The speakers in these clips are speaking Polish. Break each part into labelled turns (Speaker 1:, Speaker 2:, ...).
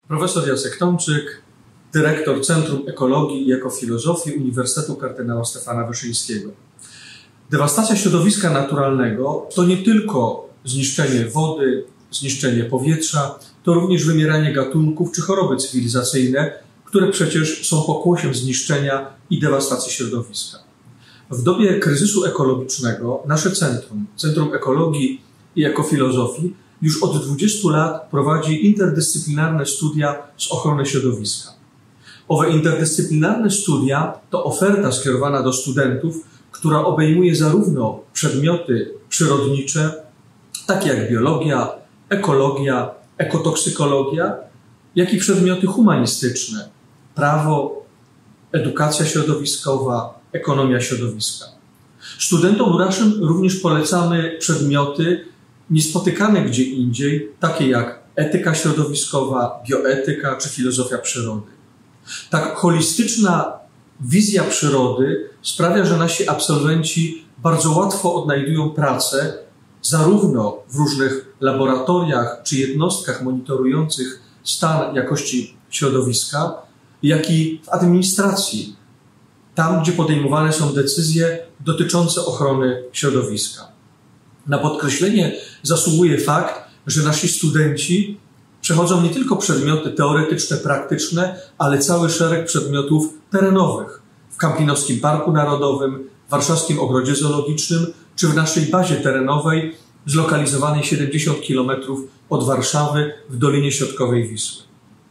Speaker 1: Profesor Jacek Tomczyk, dyrektor Centrum Ekologii i Ekofilozofii Uniwersytetu Kardynała Stefana Wyszyńskiego. Dewastacja środowiska naturalnego to nie tylko zniszczenie wody, zniszczenie powietrza, to również wymieranie gatunków czy choroby cywilizacyjne, które przecież są pokłosiem zniszczenia i dewastacji środowiska. W dobie kryzysu ekologicznego nasze Centrum Ekologii i Ekofilozofii już od 20 lat prowadzi interdyscyplinarne studia z ochrony środowiska. Owe interdyscyplinarne studia to oferta skierowana do studentów, która obejmuje zarówno przedmioty przyrodnicze, takie jak biologia, ekologia, ekotoksykologia, jak i przedmioty humanistyczne, prawo, edukacja środowiskowa, ekonomia środowiska. Studentom naszym również polecamy przedmioty niespotykane gdzie indziej, takie jak etyka środowiskowa, bioetyka czy filozofia przyrody. Tak holistyczna wizja przyrody sprawia, że nasi absolwenci bardzo łatwo odnajdują pracę zarówno w różnych laboratoriach czy jednostkach monitorujących stan jakości środowiska, jak i w administracji, tam gdzie podejmowane są decyzje dotyczące ochrony środowiska. Na podkreślenie zasługuje fakt, że nasi studenci przechodzą nie tylko przedmioty teoretyczne, praktyczne, ale cały szereg przedmiotów terenowych w Kampinowskim Parku Narodowym, w Warszawskim Ogrodzie Zoologicznym czy w naszej bazie terenowej zlokalizowanej 70 km od Warszawy w Dolinie Środkowej Wisły.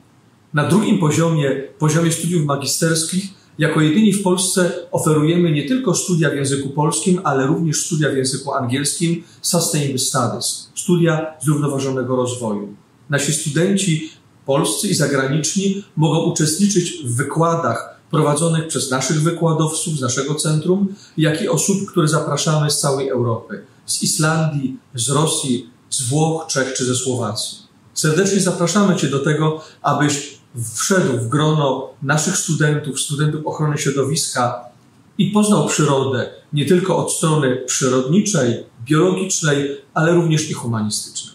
Speaker 1: Na drugim poziomie studiów magisterskich, jako jedyni w Polsce oferujemy nie tylko studia w języku polskim, ale również studia w języku angielskim Sustainable Studies, studia zrównoważonego rozwoju. Nasi studenci polscy i zagraniczni mogą uczestniczyć w wykładach prowadzonych przez naszych wykładowców z naszego centrum, jak i osób, które zapraszamy z całej Europy, z Islandii, z Rosji, z Włoch, Czech czy ze Słowacji. Serdecznie zapraszamy Cię do tego, abyś wszedł w grono naszych studentów ochrony środowiska i poznał przyrodę nie tylko od strony przyrodniczej, biologicznej, ale również i humanistycznej.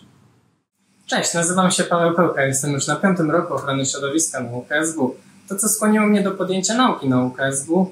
Speaker 2: Cześć, nazywam się Paweł Pełka, jestem już na 5. roku ochrony środowiska na UKSW. To, co skłoniło mnie do podjęcia nauki na UKSW,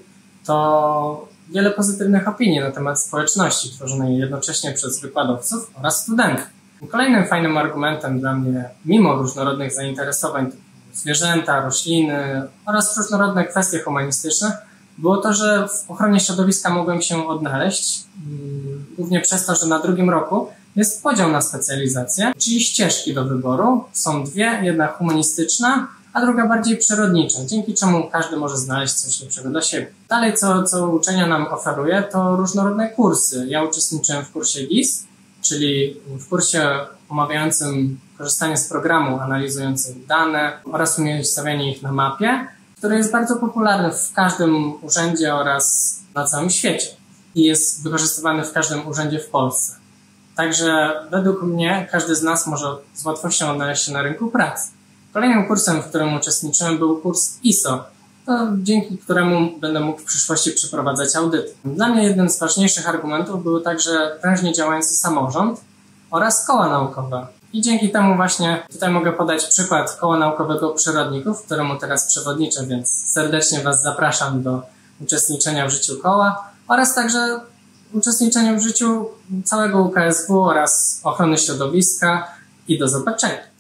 Speaker 2: to wiele pozytywnych opinii na temat społeczności tworzonej jednocześnie przez wykładowców oraz studentów. Kolejnym fajnym argumentem dla mnie, mimo różnorodnych zainteresowań typu zwierzęta, rośliny oraz różnorodne kwestie humanistyczne, było to, że w ochronie środowiska mogłem się odnaleźć, głównie przez to, że na 2. roku jest podział na specjalizację, czyli ścieżki do wyboru. Są dwie, jedna humanistyczna, a druga bardziej przyrodnicza, dzięki czemu każdy może znaleźć coś lepszego dla siebie. Dalej, co uczelnia nam oferuje, to różnorodne kursy. Ja uczestniczyłem w kursie GIS, czyli w kursie omawiającym korzystanie z programu analizujących dane oraz umiejscowienie ich na mapie, który jest bardzo popularny w każdym urzędzie oraz na całym świecie i jest wykorzystywany w każdym urzędzie w Polsce. Także według mnie każdy z nas może z łatwością odnaleźć się na rynku pracy. Kolejnym kursem, w którym uczestniczyłem, był kurs ISO, dzięki któremu będę mógł w przyszłości przeprowadzać audyty. Dla mnie jednym z ważniejszych argumentów był także prężnie działający samorząd oraz koła naukowe. I dzięki temu właśnie tutaj mogę podać przykład koła naukowego Przyrodników, któremu teraz przewodniczę, więc serdecznie Was zapraszam do uczestniczenia w życiu koła oraz także uczestniczenia w życiu całego UKSW oraz ochrony środowiska i do zobaczenia.